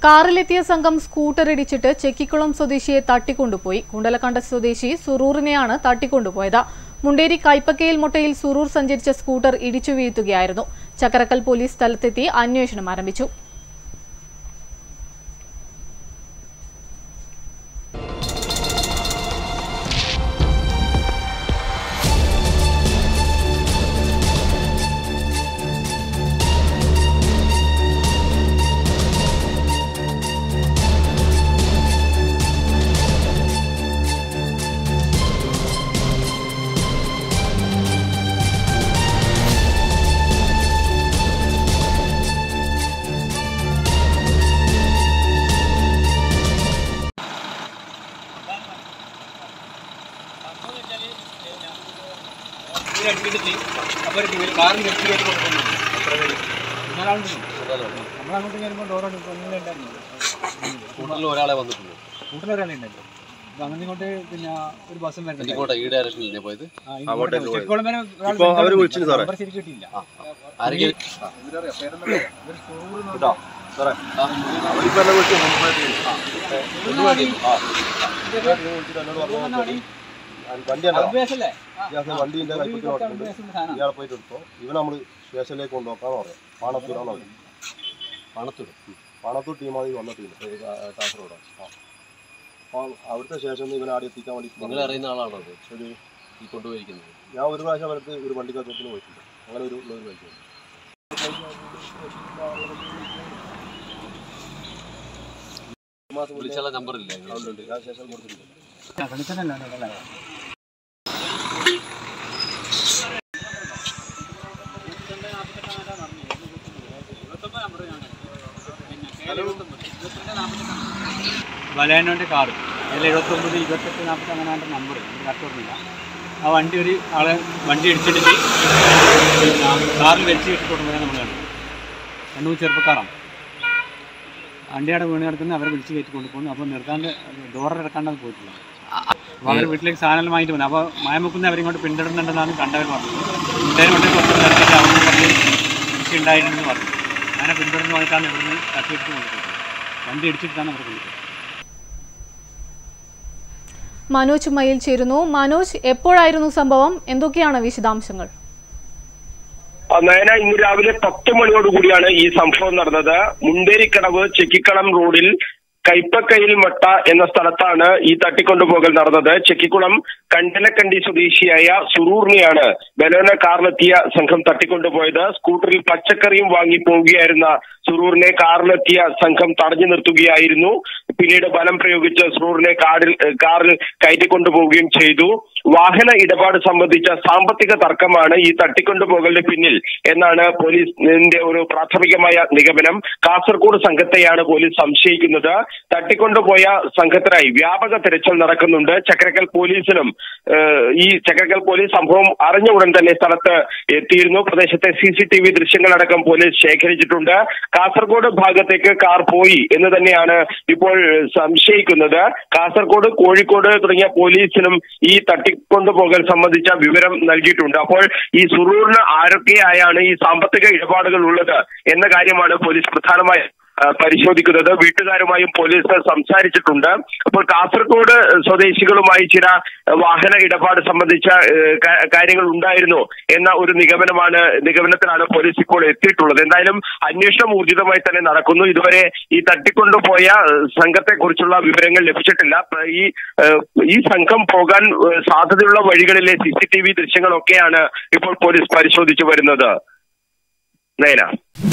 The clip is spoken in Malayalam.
കാറിലെത്തിയ സംഘം സ്കൂട്ടർ ഇടിച്ചിട്ട് ചെക്കിക്കുളം സ്വദേശിയെ തട്ടിക്കൊണ്ടുപോയി. കുണ്ടലക്കണ്ട സ്വദേശി സുറൂറിനെയാണ് തട്ടിക്കൊണ്ടുപോയത്. മുണ്ടേരി കൈപ്പക്കയിൽ മുട്ടയിൽ സുറൂർ സഞ്ചരിച്ച സ്കൂട്ടർ ഇടിച്ചു വീഴ്ത്തുകയായിരുന്നു. ചക്കരക്കൽ പോലീസ് സ്ഥലത്തെത്തി അന്വേഷണം ആരംഭിച്ചു. ഒരാളെ വന്നിട്ടുണ്ട്. അങ്ങോട്ട് പിന്നെ ഒരു ബസ്സും ഈ ഡയറക്ഷനിൽ പോയത് കിട്ടിയില്ല. വണ്ടീന്റെ ഇയാളെ പോയിട്ട് എടുത്തോ. ഇവൻ നമ്മള് സ്റ്റേഷനിലേക്ക് കൊണ്ടുപോക്കാന്ന് പറയാം. പാണത്തൂരാണോ? പാണത്തൂർ ടീമാണ് ഈ വന്ന ടീം, കാസർഗോഡാണ്. അപ്പോൾ അവിടുത്തെ സ്റ്റേഷനിൽ ഇവൻ ആടെ എത്തിക്കാൻ വേണ്ടി. നിങ്ങൾ അറിയുന്ന ആളാണോ ഒരു ഈ കൊണ്ടുപോയിരിക്കുന്നത്? ഞാൻ ഒരു പ്രാവശ്യം അവർക്ക് ഒരു വണ്ടിക്കകത്തിന് പോയിട്ടുണ്ട്. അങ്ങനെ ഒരു കഴിച്ചു. വിളിച്ചുള്ള നമ്പറില്ല? ഉണ്ട്, ഞാൻ സ്റ്റേഷൻ കൊടുത്തിട്ടുണ്ട്. വലയനോൻ്റെ കാറ് അതിൽ 79 28 40 അങ്ങനെ നമ്പർ കറക്റ്റ്. ആ വണ്ടി ഒരു ആളെ വണ്ടി ഇടിച്ചിട്ട് കാറിൽ വെച്ച് കെട്ടി കൊണ്ടുപോയാൽ നമ്മൾ കണ്ടു. 2 ചെറുപ്പക്കാരാണ്. വണ്ടിയുടെ വീണ് കിടക്കുന്നത് അവരെ വിളിച്ച് കയറ്റി കൊണ്ടുപോകുന്നു. അപ്പോൾ നിർത്താണ്ട് ഡോർ ഇറക്കാണ്ടത് പോയിട്ടില്ല. അപ്പോൾ അവർ വീട്ടിലേക്ക് സാധനം വാങ്ങിയിട്ട് പോകുന്നു. അപ്പോൾ മയമുക്കുന്ന അവരിങ്ങോട്ട് പിന്തുടരുന്നുണ്ടെന്നാണ് കണ്ടവർ പറഞ്ഞത്. കൊണ്ട് കുറച്ച് നിർത്തിയിട്ട് അവിടെ പറഞ്ഞ് കൃഷി ഉണ്ടായിട്ടുണ്ടെന്ന് പറഞ്ഞു. അങ്ങനെ പിന്തുടർന്ന് പോയിട്ടാണ് ഇവിടുന്ന് തട്ടിയിട്ട് കൊണ്ടുപോകുന്നത്. വണ്ടി ഇടിച്ചിട്ടാണ് അവർ കൊണ്ടുപോകുന്നത്. മനോജ് മയിൽ ചേരുന്നു. മനോജ്, എപ്പോഴായിരുന്നു സംഭവം? എന്തൊക്കെയാണ് വിശദാംശങ്ങൾ? നയന, ഇന്ന് രാവിലെ 10 മണിയോടുകൂടിയാണ് ഈ സംഭവം നടന്നത്. മുണ്ടേരിക്കടവ് ചെക്കിക്കളം റോഡിൽ കൈപ്പക്കയിൽ മട്ട എന്ന സ്ഥലത്താണ് ഈ തട്ടിക്കൊണ്ടുപോകൽ നടന്നത്. ചെക്കിക്കുളം കണ്ടലക്കണ്ടി സ്വദേശിയായ സുറൂറിനെയാണ് ബലോന കാറിലെത്തിയ സംഘം തട്ടിക്കൊണ്ടുപോയത്. സ്കൂട്ടറിൽ പച്ചക്കറിയും വാങ്ങി പോവുകയായിരുന്ന സുറൂറിനെ കാറിലെത്തിയ സംഘം തടഞ്ഞു നിർത്തുകയായിരുന്നു. പിന്നീട് ബലം പ്രയോഗിച്ച് സുറൂറിനെ കാറിൽ കയറ്റിക്കൊണ്ടുപോവുകയും ചെയ്തു. വാഹന ഇടപാട് സംബന്ധിച്ച സാമ്പത്തിക തർക്കമാണ് ഈ തട്ടിക്കൊണ്ടുപോകലിന് പിന്നിൽ എന്നാണ് പോലീസിന്റെ ഒരു പ്രാഥമികമായ നിഗമനം. കാസർഗോഡ് സംഘത്തെയാണ് പോലീസ് സംശയിക്കുന്നത്. തട്ടിക്കൊണ്ടുപോയ സംഘത്തിനായി വ്യാപക തെരച്ചിൽ നടക്കുന്നുണ്ട്. ചക്കരക്കൽ പോലീസിനും ഈ ചക്കരക്കൽ പോലീസ് സംഭവം അറിഞ്ഞ ഉടൻ തന്നെ സ്ഥലത്ത് എത്തിയിരുന്നു. പ്രദേശത്തെ CCTV ദൃശ്യങ്ങളടക്കം പോലീസ് ശേഖരിച്ചിട്ടുണ്ട്. കാസർഗോഡ് ഭാഗത്തേക്ക് കാർ പോയി എന്ന് തന്നെയാണ് ഇപ്പോൾ സംശയിക്കുന്നത്. കാസർഗോഡ്, കോഴിക്കോട് തുടങ്ങിയ പോലീസിനും ഈ തട്ടിക്കൊണ്ടുപോകൽ സംബന്ധിച്ച വിവരം നൽകിയിട്ടുണ്ട്. അപ്പോൾ ഈ സുറൂറിന് ആരൊക്കെയായാണ് ഈ സാമ്പത്തിക ഇടപാടുകൾ ഉള്ളത് എന്ന കാര്യമാണ് പോലീസ് പ്രധാനമായി പരിശോധിക്കുന്നത്. വീട്ടുകാരുമായും പോലീസ് സംസാരിച്ചിട്ടുണ്ട്. അപ്പോൾ കാസർഗോഡ് സ്വദേശികളുമായി ചില വാഹന ഇടപാട് സംബന്ധിച്ച കാര്യങ്ങൾ ഉണ്ടായിരുന്നു എന്ന ഒരു നിഗമനത്തിലാണ് പോലീസ് ഇപ്പോൾ എത്തിയിട്ടുള്ളത്. എന്തായാലും അന്വേഷണം ഊർജിതമായി തന്നെ നടക്കുന്നു. ഇതുവരെ ഈ തട്ടിക്കൊണ്ടുപോയ സംഘത്തെ കുറിച്ചുള്ള വിവരങ്ങൾ ലഭിച്ചിട്ടില്ല. ഈ സംഘം പോകാൻ സാധ്യതയുള്ള വഴികളിലെ CCTV ദൃശ്യങ്ങളൊക്കെയാണ് ഇപ്പോൾ പോലീസ് പരിശോധിച്ചു വരുന്നത്. നയന.